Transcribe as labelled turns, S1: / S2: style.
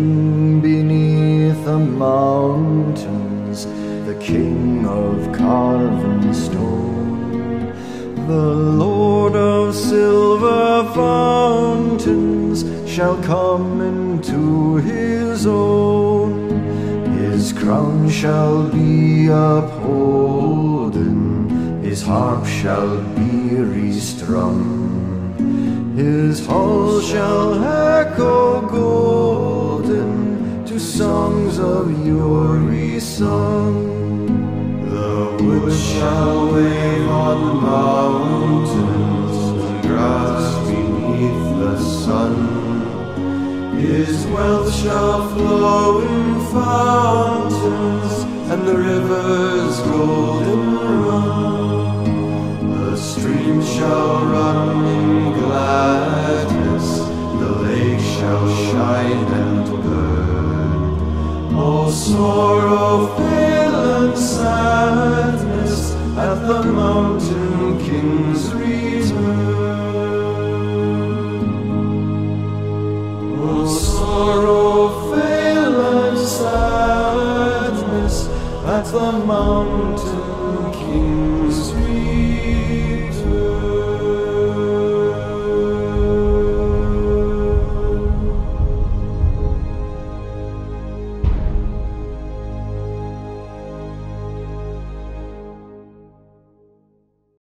S1: King beneath the mountains, the King of carven stone, the Lord of silver fountains shall come into his own. His crown shall be upholden, his harp shall be restrung. His halls shall echo golden to songs of yore resung. The wood shall wave on mountains, the grass beneath the sun. His wealth shall flow in fountains, and the rivers golden run. The stream shall run in gladness, the lake shall shine and burn. All sorrow, fail, and sadness at the mountain king's return.